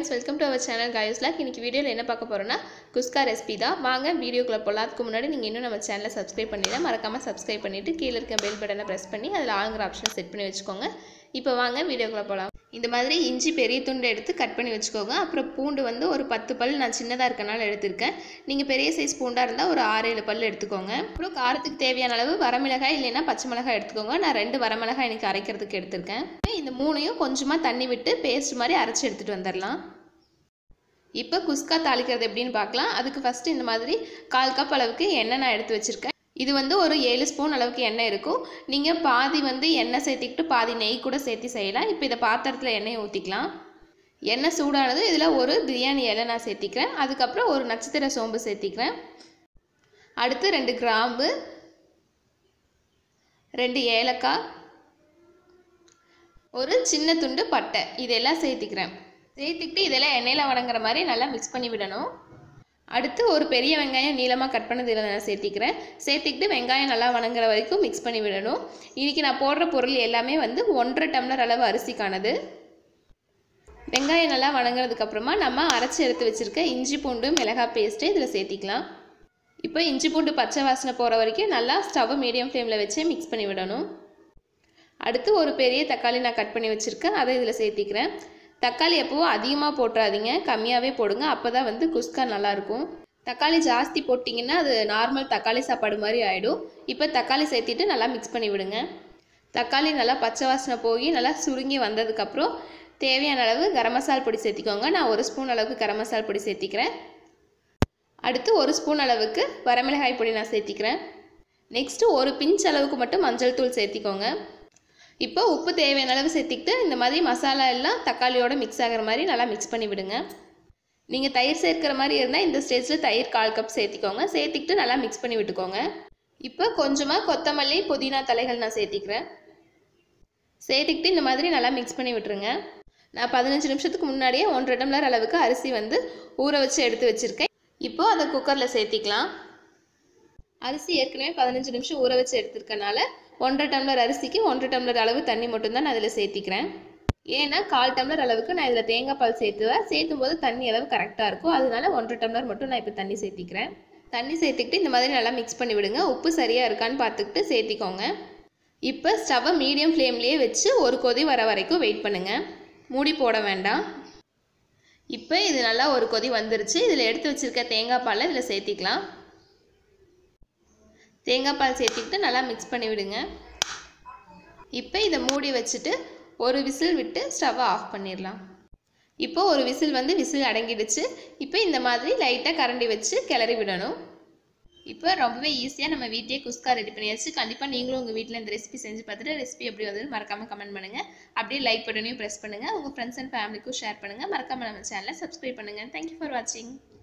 friends, welcome to our channel Gayu's Luck. இன்னைக்கு வீடியோல என்ன பார்க்க போறோம்னா குஸ்கா ரெசிபி தான். வாங்க வீடியோக்குள்ள போலாம். அதுக்கு முன்னாடி நீங்க இன்னும் நம்ம சேனலை சப்ஸ்கிரைப் பண்ணிடலாம். மறக்காம சப்ஸ்கிரைப் பண்ணிட்டு கீழ இருக்க பெல் பட்டனை பிரஸ் பண்ணி அதுல ஆல்ங்கிற ஆப்ஷன் செட் பண்ணி வெச்சுக்கோங்க. இப்போ வாங்க வீடியோக்குள்ள போலாம். இந்த மாதிரி இஞ்சி பெரிய துண்டு எடுத்து கட் பண்ணி வெச்சுக்கோங்க. அப்புறம் பூண்டு வந்து ஒரு 10 பல் நான் சின்னதா இருக்கனால எடுத்துர்க்கேன். நீங்க பெரிய சைஸ் பூண்டா இருந்தா ஒரு 6-7 பல் எடுத்துக்கோங்க. அப்புறம் காரத்துக்கு தேவையான அளவு வரமிளகாய் இல்லனா பச்சை மிளகாய் எடுத்துக்கோங்க. நான் 2 வரமிளகாய் இன்னைக்கு அரைக்கிறதுக்கு எடுத்துர்க்கேன். இந்த மூணையும் கொஞ்சமா தண்ணி விட்டு பேஸ்ட் மாதிரி அரைச்சு எடுத்துட்டு வந்துறலாம். இப்போ குஸ்கா தாளிக்கிறது எப்படின்னு பார்க்கலாம். அதுக்கு ஃபர்ஸ்ட் இந்த மாதிரி 1/4 கப் அளவுக்கு எண்ணெய் நான் எடுத்து வச்சிருக்கேன். இது வந்து ஒரு 7 ஸ்பூன் அளவுக்கு எண்ணெய் இருக்கும். நீங்க பாதி வந்து எண்ணெய் சேர்த்திட்டு பாதி நெய் கூட சேர்த்து செய்யலாம். இப்போ இத பாத்திரத்துல எண்ணெய் ஊத்திக்கலாம். எண்ணெய் சூடானது இதுல ஒரு பிரியாணி இலை நான் சேர்த்திக்கிறேன். அதுக்கு அப்புறம் ஒரு நட்சத்திர சோம்பு சேர்த்திக்கிறேன். அடுத்து 2 கிராம்பு, 2 ஏலக்காய், ஒரு சின்ன துண்டு பட்டை இதெல்லாம் சேர்த்திக்கிறேன். சேர்த்துக்கிட்டு இதெல்லாம் எண்ணெயில வதங்குற மாதிரி நல்லா மிக்ஸ் பண்ணி விடணும். அடுத்து ஒரு பெரிய வெங்காயம் நீளமா கட் பண்ணது இதில் நான் சேர்த்திக்கிறேன். சேர்த்துக்கிட்டு வெங்காயம் நல்லா வதங்குற வரைக்கும் மிக்ஸ் பண்ணி விடணும். இன்னைக்கு நான் போடுற பொருள் எல்லாமே வந்து 1.5 டம்ளர் அளவு அரிசிக்கானது. வெங்காயம் நல்லா வதங்குறதுக்கு அப்புறமா நம்ம அரைச்சி எடுத்து வச்சிருக்க இஞ்சி பூண்டு மிளகாய் பேஸ்ட்டை இதில் சேர்த்திக்கலாம். இப்போ இஞ்சி பூண்டு பச்சை வாசனை போகிற வரைக்கும் நல்லா ஸ்டவ் மீடியம் ஃப்ளேமில் வச்சு மிக்ஸ் பண்ணி விடணும். அடுத்து ஒரு பெரிய தக்காளி நான் கட் பண்ணி வச்சுருக்கேன், அதை இதில் சேர்த்திக்கிறேன். தக்காளி எப்பவும் அதிகமாக போட்டுறாதீங்க, கம்மியாகவே போடுங்க. அப்போ தான் வந்து குஸ்கா நல்லாயிருக்கும். தக்காளி ஜாஸ்தி போட்டிங்கன்னா அது நார்மல் தக்காளி சாப்பாடு மாதிரி ஆகிடும். இப்போ தக்காளி சேர்த்திட்டு நல்லா மிக்ஸ் பண்ணி விடுங்க. தக்காளி நல்லா பச்சை வாசனை போய் நல்லா சுருங்கி வந்ததுக்கப்புறம் தேவையான அளவு கரம் மசாலா பொடி சேர்த்திக்கோங்க. நான் 1 ஸ்பூன் அளவுக்கு கரம் மசாலா பொடி சேர்த்திக்கிறேன். அடுத்து 1 ஸ்பூன் அளவுக்கு வரமிளகாய் பொடி நான் சேர்த்திக்கிறேன். நெக்ஸ்ட்டு ஒரு பிஞ்ச் அளவுக்கு மட்டும் மஞ்சள் தூள் சேர்த்திக்கோங்க. இப்போ உப்பு தேவையான அளவு சேர்த்திக்கிட்டு இந்த மாதிரி மசாலா எல்லாம் தக்காளியோட மிக்ஸ் ஆகிற மாதிரி நல்லா மிக்ஸ் பண்ணி விடுங்க. நீங்கள் தயிர் சேர்க்கிற மாதிரி இருந்தால் இந்த ஸ்டேஜில் தயிர் 1/4 கப் சேர்த்திக்கோங்க. சேர்த்திக்கிட்டு நல்லா மிக்ஸ் பண்ணி விட்டுக்கோங்க. இப்போ கொஞ்சமாக கொத்தமல்லி புதினா தலைகள் நான் சேர்த்திக்கிறேன். சேர்த்திக்கிட்டு இந்த மாதிரி நல்லா மிக்ஸ் பண்ணி விட்டுருங்க. நான் 15 நிமிஷத்துக்கு முன்னாடியே 1.5 டம்ளர் அளவுக்கு அரிசி வந்து ஊற வச்சு எடுத்து வச்சுருக்கேன். இப்போது அதை குக்கரில் சேர்த்திக்கலாம். அரிசி ஏற்கனவே 15 நிமிஷம் ஊற வச்சு எடுத்துருக்கனால 1.5 டம்ளர் அரிசிக்கு 1 டம்ளர் அளவு தண்ணி மட்டும்தான் நான் அதில் சேர்த்திக்கிறேன். ஏன்னா 1/4 டம்ளர் அளவுக்கு நான் இதில் தேங்காய் பால் சேர்த்தும் போது தண்ணி அளவு கரெக்டாக இருக்கும். அதனால 1.5 டம்ளர் மட்டும் நான் இப்போ தண்ணி சேர்த்திக்கிறேன். தண்ணி சேர்த்துக்கிட்டு இந்த மாதிரி நல்லா மிக்ஸ் பண்ணி விடுங்க. உப்பு சரியாக இருக்கான்னு பார்த்துக்கிட்டு சேர்த்திக்கோங்க. இப்போ ஸ்டவ்வை மீடியம் ஃப்ளேம்லேயே வச்சு ஒரு கொதி வர வரைக்கும் வெயிட் பண்ணுங்கள். மூடி போட வேண்டாம். இப்போ இது நல்லா ஒரு கொதி வந்துருச்சு. இதில் எடுத்து வச்சுருக்க தேங்காய் பாலை இதில் சேர்த்திக்கலாம். தேங்காய் பால் சேர்த்திக்கிட்டு நல்லா மிக்ஸ் பண்ணி விடுங்க. இப்போ இதை மூடி வச்சுட்டு ஒரு விசில் விட்டு ஸ்டவ்வை ஆஃப் பண்ணிடலாம். இப்போ ஒரு விசில் அடங்கிடுச்சு. இப்போ இந்த மாதிரி லைட்டாக கரண்டி வச்சு கிளறி விடணும். இப்போ ரொம்பவே ஈஸியாக நம்ம வீட்டையே குஸ்கா ரெடி பண்ணியாச்சு. கண்டிப்பாக நீங்களும் உங்கள் வீட்டில் இந்த ரெசிபி செஞ்சு பார்த்துட்டு ரெசிபி எப்படி வந்தது மறக்காமல் கமெண்ட் பண்ணுங்கள். அப்படியே லைக் பட்டனையும் ப்ரெஸ் பண்ணுங்கள். உங்கள் ஃப்ரெண்ட்ஸ் அண்ட் ஃபேமிலிக்கும் ஷேர் பண்ணுங்கள். மறக்காமல் நம்ம சேனலை சப்ஸ்கிரைப் பண்ணுங்கள். தேங்க்யூ ஃபார் வாட்சிங்.